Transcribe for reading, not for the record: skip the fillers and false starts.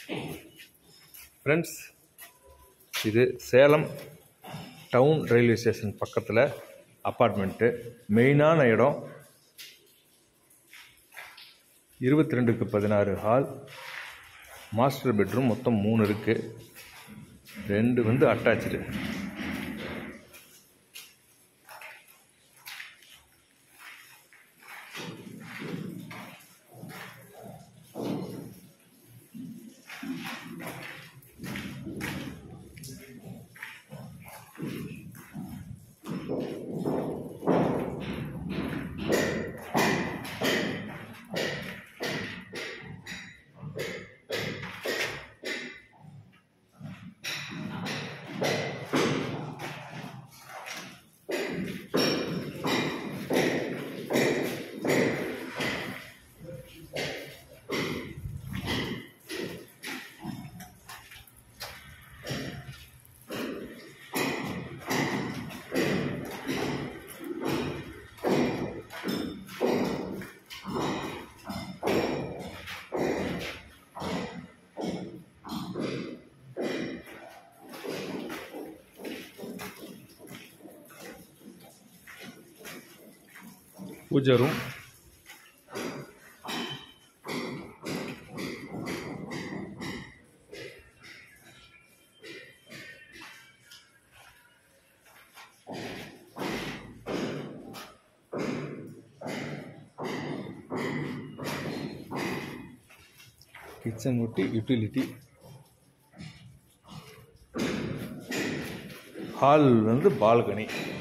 Friends, இது Salem town railway station பக்கத்தில் apartment. மெயினான இடம். 22x16 ஹால், மாஸ்டர் பெட்ரூம் மொத்தம் 3 இருக்குது. 2 வந்து அட்டாச்சு. பூஜை ரூம், கிச்சன் விட்டு யூட்டிலிட்டி, ஹால் வந்து பால்கனி.